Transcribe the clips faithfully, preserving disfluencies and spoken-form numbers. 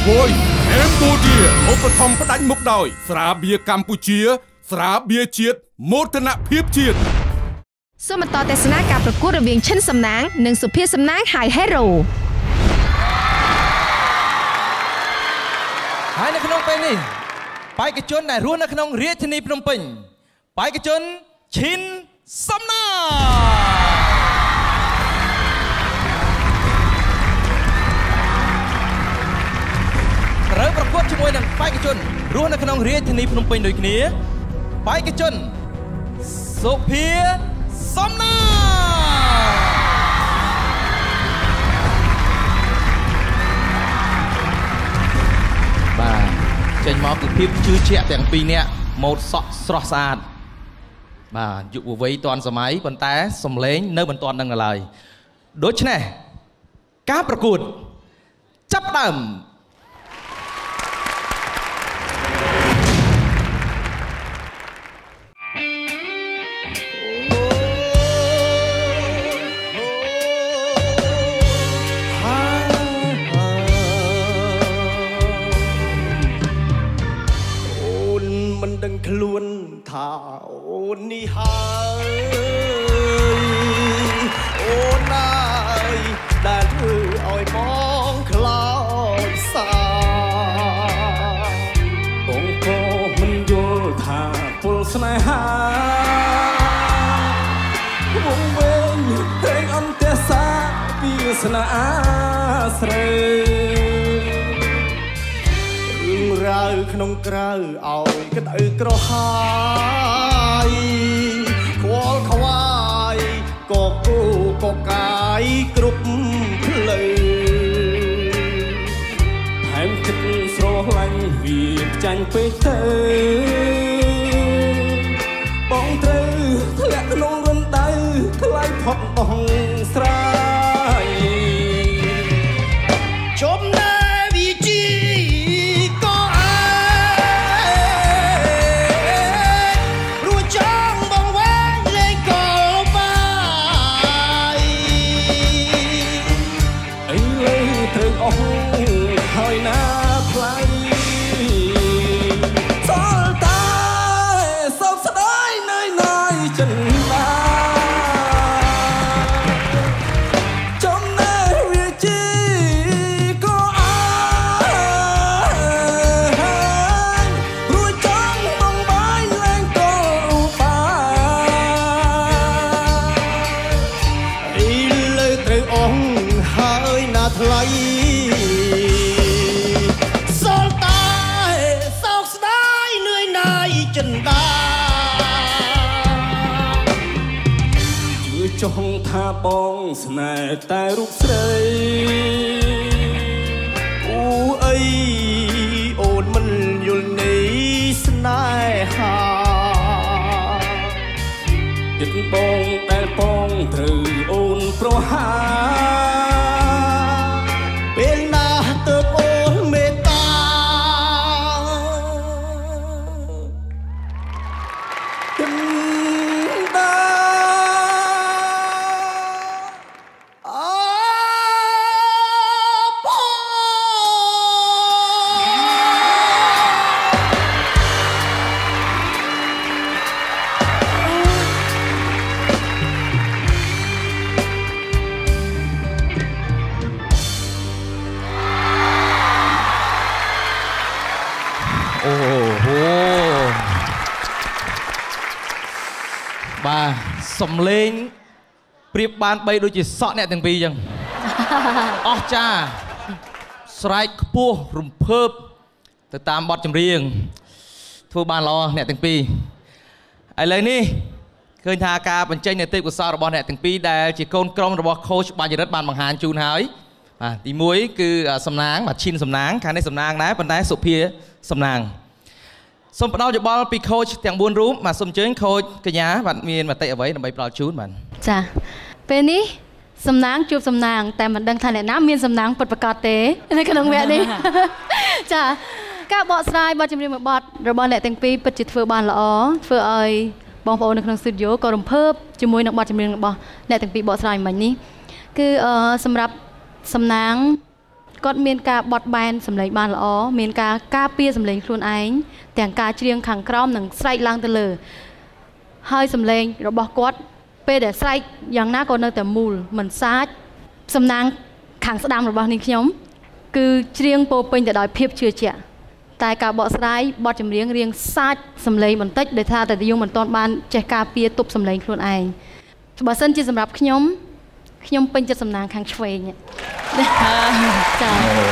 Voice Cambodia ឧបត្ថម្ភផ្ដាច់មុខដោយស្រាបៀរកម្ពុជាស្រាបៀរជាតិមោទនភាពជាតិសូមបន្តទស្សនាការប្រកួតរវាងឈិនសំណាងនិងសុភាសំណាង High Hero ហើយនៅក្នុងពេលនេះបេក្ខជនដែលរស់នៅក្នុងរាជធានីភ្នំពេញបេក្ខជនឈិនសំណាងត្រូវប្រកួតជាមួយនឹងបេក្ខជនរស់នៅក្នុងរាជធានីភ្នំពេញដូចគ្នាបេក្ខជនសុភាសំណាងបាទចេញមកគឺភាពជឿជាក់ទាំងពីរនាក់ម៉ូដសក់ស្រស់ស្អាតបាទយុវវ័យទាន់សម័យប៉ុន្តែសំឡេងនៅមិនទាន់នឹងឡើយដូច្នេះការប្រកួតចាប់ដើមខ្លួនថាអូននេះហើយអូនណាយដែលធ្វើឲ្យបងខ្លោចសាបងក៏មិនយល់ថាពលស្នេហាវងវែងត្រេងអន្តរសាពីស្នេហាស្រីរាវក្នុងក្រៅឲ្យក្តៅក្រហាយខ្វល់ខ្វាយក៏គូក៏កាយគ្រប់ផ្លូវថែមចិត្តស្រឡាញ់វាចាញ់ពេកទៅបងត្រូវធ្លាក់ក្នុងរណ្ដៅថ្លៃផុតបងស្រាយជុំណែវាជីហើយណាផ្លៃសល់តែសោកស្ដាយនៅណាយចិនដាចំណែកវាជីក៏អាយរួចចង់បងបាយលែងក៏បាយអីលើត្រូវអងហើយណាថ្លៃចិនដាជឿចង់ថាបងស្នេហ៍តែរូបស្រីអូអីអូនមិនយល់នៃស្នេហាចិត្តបងដែលបងត្រូវអូនប្រហាពេលណាទៅអូនមេត្តាបាទសំឡេងប្រៀបបានបីដូចជាសក់អ្នកទាំងពីរអញ្ចឹងអស្ចារ្យស្រែកខ្ពស់រំភើបទៅតាមបទចម្រៀងធ្វើបានល្អអ្នកទាំងពីរឥឡូវនេះឃើញថាការបញ្ចេញនូវទេពកោសល្យរបស់អ្នកទាំងពីរដែលជាកូនក្រុមរបស់ខូចបាញ់រិទ្ធបានបង្ហាញជូនហើយបាទទីមួយគឺសំណាងបាទឈិនសំណាងខាងនេះសំណាងដែរប៉ុន្តែសុភាសំណាងសូមផ្ដល់យោបល់ពីខូចទាំងបួនរូបបាទសូមអញ្ជើញខូចកញ្ញាបាទមានមតិអ្វីដើម្បីផ្ដល់ជូនបាទចាពេលនេះសំណាងជួបសំណាងតែមិនដឹងថាអ្នកណាមានសំណាងពិតប្រាកដទេនៅក្នុងវគ្គនេះចាការបកស្រាយបទចម្រៀងមួយបទរបស់អ្នកទាំងពីរពិតជាធ្វើបានល្អធ្វើឲ្យបងប្អូននៅក្នុងស្ទូឌីយោក៏រំភើបជាមួយនឹងបទចម្រៀងរបស់អ្នកទាំងពីរបកស្រាយមិញនេះគឺសម្រាប់សំណាងគាត់មានការបត់បែនសម្លេងបានល្អមានការការពារសម្លេងខ្លួនឯងទាំងការច្រៀងខាងក្រោមនិងស្រែកឡើងទៅលើហើយសម្លេងរបស់គាត់ពេលដែលស្រែកយ៉ាងណាក៏នៅតែមូលមិនសាចសំណាងខាងស្ដាំរបស់នាងខ្ញុំគឺច្រៀងពោពេញទៅដោយភាពជឿជាក់តែការបកស្រាយបទចម្រៀងរៀងសាចសម្លេងបន្តិចដោយថាតែយើងមិនទាន់បានចេះការពារទប់សម្លេងខ្លួនឯងបើសិនជាសម្រាប់ខ្ញុំខ្ញុំពេញចិត្តសំណាងខាងឆ្វេងចា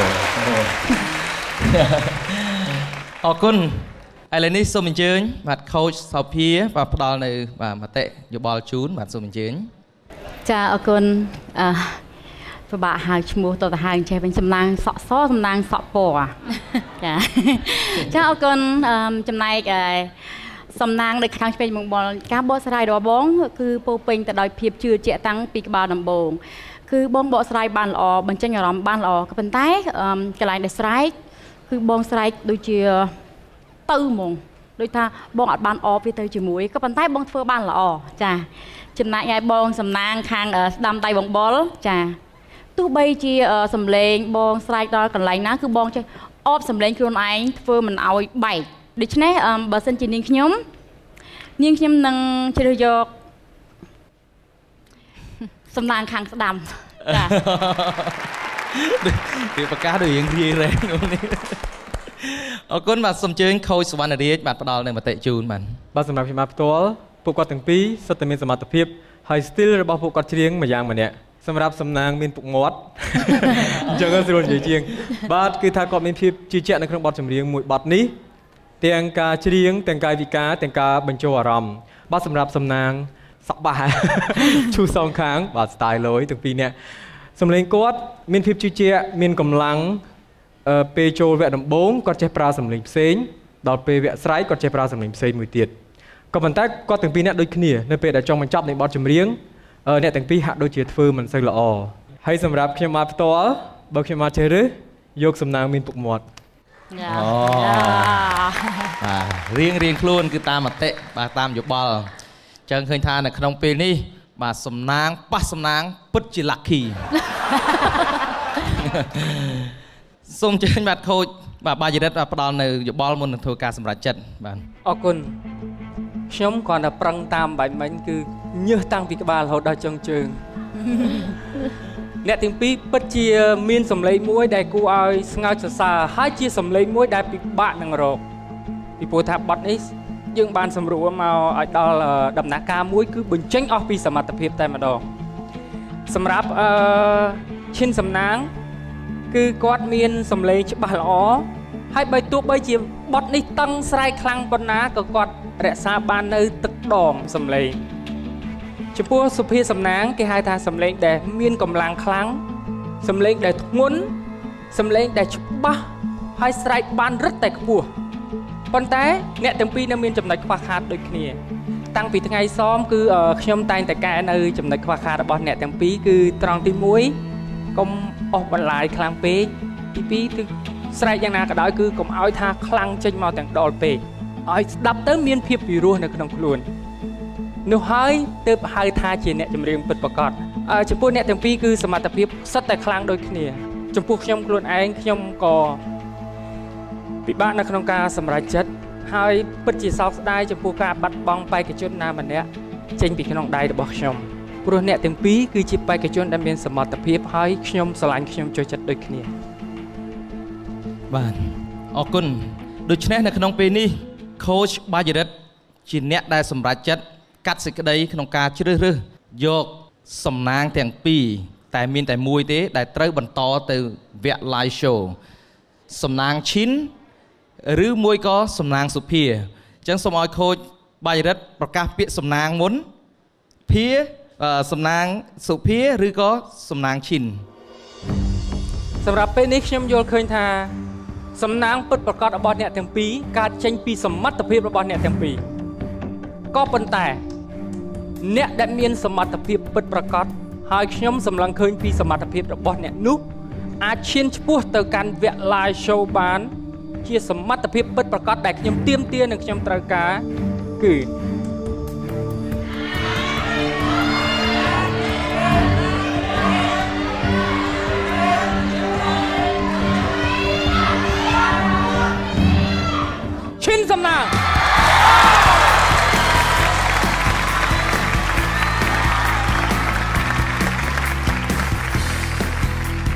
អរគុណឥឡូវនេះសូមអញ្ជើញបាទខូចសោភាបាទផ្ដល់នៅបាទមតិយោបល់ជូនបាទសូមអញ្ជើញចាអរគុណអឺពិបាកហៅឈ្មោះតទៅហៅចេះវិញសំណាងសក់សសំណាងសក់ពណ៌ចាចាអរគុណចំណែកសំណាងនៅខាងឆ្វេងមុខបលការបកស្រាយរបស់បងគឺពោពេញទៅដោយភាពជឿជាក់តាំងពីក្បាលដំបូងគឺបងបកស្រាយបានល្អបញ្ចេញអារម្មណ៍បានល្អក៏ប៉ុន្តែកន្លែងដែលស្រែកគឺបងស្រែកដូចជាទៅហ្មងដូចថាបងអត់បានអបវាទៅជាមួយក៏ប៉ុន្តែបងធ្វើបានល្អចាចំណែកឯបងសំណាងខាងស្ដាំដៃបងបលចាទោះបីជាសំឡេងបងស្រែកដល់កន្លែងណាគឺបងចេះអបសំឡេងខ្លួនឯងធ្វើមិនឲ្យបែកដូច្នេះបើសិនជានាងខ្ញុំនាងខ្ញុំនឹងជ្រើសយកសំណាងខាងស្ដាំចាវាប្រកាសដូចរៀងរាយរែងនេះអរគុណបាទសូមអញ្ជើញខូចសវណ្ណរាជបាទផ្ដល់នៅមតិជូនបាទបាទសម្រាប់ខ្ញុំផ្ទាល់ពួកគាត់ទាំងពីរសុទ្ធតែមានសមត្ថភាពហើយ style របស់ពួកគាត់ច្រៀងមួយយ៉ាងម្នាក់សម្រាប់សំណាងមានពុកមាត់អញ្ចឹងស្រួលនិយាយជាងបាទគឺថាគាត់មានភាពជឿជាក់នៅក្នុងបទចម្រៀងមួយបទនេះទាំងការច្រៀងទាំងកាយវិការទាំងការបញ្ចូលអារម្មណ៍បាទសម្រាប់សំណាងសក់បាឈូសងខាងបាទ style លយទាំងពីរនាក់សំឡេងគាត់មានភាពជឿជាក់មានកម្លាំងពេលចូលវគ្គដំបូងគាត់ចេះប្រើសំឡេងផ្សេងដល់ពេលវគ្គស្រ័យគាត់ចេះប្រើសំឡេងផ្សេងមួយទៀតក៏ប៉ុន្តែគាត់ទាំងពីរនាក់ដូចគ្នានៅពេលដែលចង់បញ្ចប់នៃបទចម្រៀងអ្នកទាំងពីរហាក់ដូចជាធ្វើមិនសូវល្អហើយសម្រាប់ខ្ញុំមកផ្ទាល់បើខ្ញុំមកចេះរើសយកសំណាងមានពុកមាត់អូបាទរៀងរៀងខ្លួនគឺតាមមតិបាទតាមយោបល់អញ្ចឹងឃើញថានៅក្នុងពេលនេះបាទសំណាងប៉ះសំណាងពិតជា lucky សូមអញ្ជើញបាទខូចបាទបាយារិតផ្ដល់នៅយោបល់មុននឹងធ្វើការសម្រេចចិត្តបាទអរគុណខ្ញុំគ្រាន់តែប្រឹងតាមបាញ់មិញគឺញើសតាំងពីក្បាលរហូតដល់ចុងជើងអ្នកទាំងពីរពិតជាមានសម្លេងមួយដែលគួរឲ្យស្ងើចសរសើរហើយជាសម្លេងមួយដែលពិបាកនឹងរកពីព្រោះថាបទនេះយើងបានសម្រួលមកឲ្យដល់ដំណាក់កាលមួយគឺបញ្ចេញអស់ពីសមត្ថភាពតែម្ដងសម្រាប់អឺឈិនសំណាងគឺគាត់មានសម្លេងច្បាស់ល្អហើយបើទោះបីជាបទនេះតឹងស្រែកខ្លាំងប៉ុណ្ណាក៏គាត់រក្សាបាននៅទឹកដមសម្លេងចំពោះសុភាសំណាងគេហៅថាសម្លេងដែលមានកម្លាំងខ្លាំងសម្លេងដែលធ្ងន់សម្លេងដែលច្បាស់ហើយស្រែកបានរឹតតែខ្ពស់ប៉ុន្តែអ្នកទាំងពីរនៅមានចំណុចខ្វះខាតដូចគ្នាតាំងពីថ្ងៃសមគឺខ្ញុំតែងតែកែនៅចំណុចខ្វះខាតរបស់អ្នកទាំងពីរគឺត្រង់ទីមួយកុំអស់បន្លាយខ្លាំងពេកទីពីរគឺស្រែកយ៉ាងណាក៏ដោយគឺកុំឲ្យថាខ្លាំងចេញមកទាំងដុលពេកឲ្យស្ដាប់ទៅមានភាពពិរោះនៅក្នុងខ្លួននោះហើយទើបហៅថាជាអ្នកចម្រៀងពិតប្រាកដចំពោះអ្នកទាំងពីរគឺសមត្ថភាពសុទ្ធតែខ្លាំងដូចគ្នាចំពោះខ្ញុំខ្លួនឯងខ្ញុំក៏ពិបាកនៅក្នុងការសម្រេចចិត្តហើយពិតជាសោកស្ដាយចំពោះការបាត់បង់បេក្ខជនណាម្នាក់ចេញពីក្នុងដៃរបស់ខ្ញុំព្រោះអ្នកទាំងពីរគឺជាបេក្ខជនដែលមានសមត្ថភាពហើយខ្ញុំស្រឡាញ់ខ្ញុំចូលចិត្តដូចគ្នាបាទអរគុណដូច្នេះនៅក្នុងពេលនេះខូចបាយារិតជាអ្នកដែលសម្រេចចិត្តកាត់សេចក្តីក្នុងការជ្រើសរើសយកសំណាងទាំងពីរតែមានតែមួយទេដែលត្រូវបន្តទៅវគ្គ live show សំណាងឈិនឬមួយក៏សំណាងសុភាអញ្ចឹងសូមឲ្យខូចបាយារិតប្រកាសពាក្យសំណាងមុនភាសំណាងសុភាឬក៏សំណាងឈិនសម្រាប់ពេលនេះខ្ញុំយល់ឃើញថាសំណាងពិតប្រាកដរបស់អ្នកទាំងពីរកើតចេញពីសមត្ថភាពរបស់អ្នកទាំងពីរក៏ប៉ុន្តែអ្នកដែលមានសមត្ថភាពពិតប្រាកដហើយខ្ញុំសម្លឹងឃើញពីសមត្ថភាពរបស់អ្នកនោះអាចឈានឆ្ពោះទៅកាន់វគ្គ live show បានជាសមត្ថភាពពិតប្រាកដដែលខ្ញុំទាមទារនិងខ្ញុំត្រូវការគឺ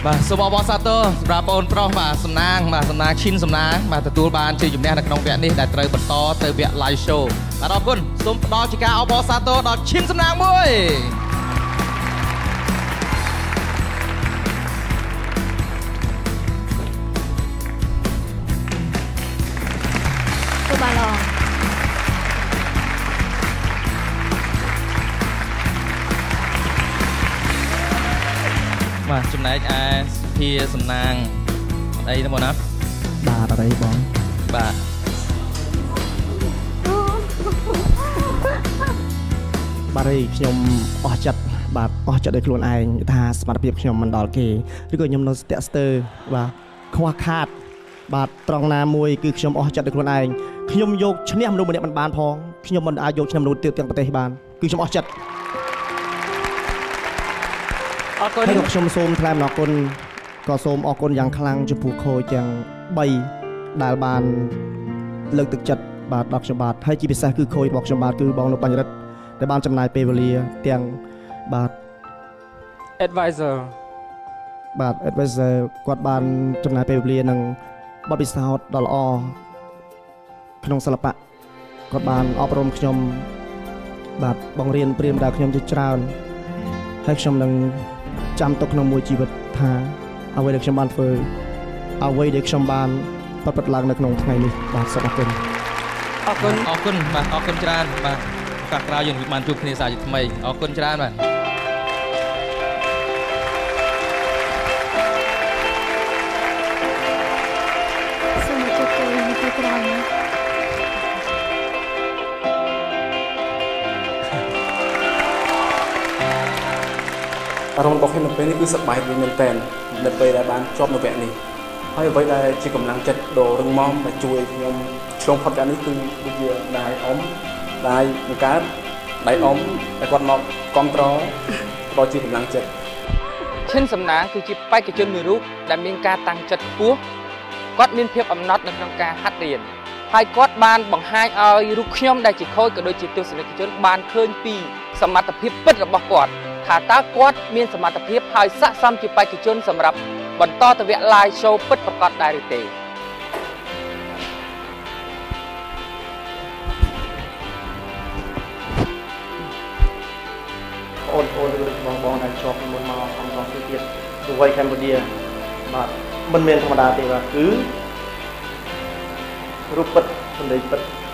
បាទសូមអបអរសាទរសម្រាប់បងប្រុសបាទសំណាងបាទសំណាងឈិនសំណាងបាទទទួលបានជ័យជំនះនៅក្នុងវគ្គនេះដែលត្រូវបន្តទៅវគ្គ live show បាទអរគុណសូមផ្ដល់ជាការអបអរសាទរដល់ឈិនសំណាងមួយបាទឡងបាទចំណែកឯសុភាសំណាងអីទៅមកណាបាទអីបងបាទបាទអីខ្ញុំអស់ចិត្តបាទអស់ចិត្តដោយខ្លួនឯងថាសមត្ថភាពខ្ញុំមិនដល់គេឬក៏ខ្ញុំនៅស្ទាក់ស្ទើរបាទខ្វះខាតបាទត្រង់ណាមួយគឺខ្ញុំអស់ចិត្តដោយខ្លួនឯងខ្ញុំយកឈ្នះមនុស្សម្នាក់មិនបានផងខ្ញុំមិនអាចយកឈ្នះមនុស្សទៀតទាំងប្រទេសបានគឺខ្ញុំអស់ចិត្តអរគុណហើយខ្ញុំសូមថ្លែងអំណរគុណក៏សូមអរគុណយ៉ាងខ្លាំងចំពោះខូចទាំងបីដែលបានលើកទឹកចិត្តបាទដល់ខ្ញុំបាទហើយជាពិសេសគឺខូចរបស់ខ្ញុំបាទគឺបងលោកបញ្ញរិទ្ធដែលបានចំណាយពេលវេលាទាំងបាទ advisor បាទ advisor គាត់បានចំណាយពេលវេលានិងបទពិសោធន៍ដ៏ល្អក្នុងសិល្បៈគាត់បានអប់រំខ្ញុំបាទបង្រៀនព្រាមដល់ខ្ញុំជាច្រើនហើយខ្ញុំនឹងចាំទុកក្នុងមួយជីវិតថាអ្វីដែលខ្ញុំបានធ្វើអ្វីដែលខ្ញុំបានប្រព្រឹត្តឡើងនៅក្នុងថ្ងៃនេះបាទសូមអរគុណអរគុណអរគុណបាទអរគុណច្រើនបាទឱកាសក្រោយយើងបានជួបគ្នាសាជាថ្មីអរគុណច្រើនបាទសូមជម្រាបជូនទៅក្រោយណាអារម្មណ៍របស់ខ្ញុំនៅពេលនេះគឺសប្បាយវិញមែនទែននៅពេលដែលបានជាប់នៅវគ្គនេះហើយអ្វីដែលជាកម្លាំងចិត្តដ៏រឹងមាំដែលជួយខ្ញុំឆ្លងផុតការនេះគឺដូចជាដៃអ៊ំដៃបង្កើតដៃអ៊ំដែលគាត់មកគ្រប់គ្រងដល់ជាកម្លាំងចិត្តឈិនសំណាងគឺជាបេក្ខជនមួយរូបដែលមានការតាំងចិត្តខ្ពស់គាត់មានភាពអំណត់នៅក្នុងការហាត់រៀនហើយគាត់បានបង្ហាញឲ្យរូបខ្ញុំដែលជាខូចក៏ដូចជាទស្សនិកជនបានឃើញពីសមត្ថភាពពិតរបស់គាត់ថាតើគាត់មានសមត្ថភាពហើយស័ក្តិសមជាបេក្ខជនសម្រាប់បន្តទៅវគ្គ live show ពិតប្រាកដដែរឬទេអូនអូនឬបងបងដែលជាប់មុនមកអំឡុងពេលទៀតទៅវ័យកម្ពុជាបាទមិនមែនធម្មតាទេបាទគឺរូបពិតសម្លេងពិត